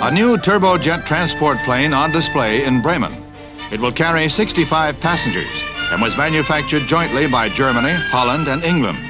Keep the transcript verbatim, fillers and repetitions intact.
A new turbojet transport plane on display in Bremen. It will carry sixty-five passengers and was manufactured jointly by Germany, Holland, and England.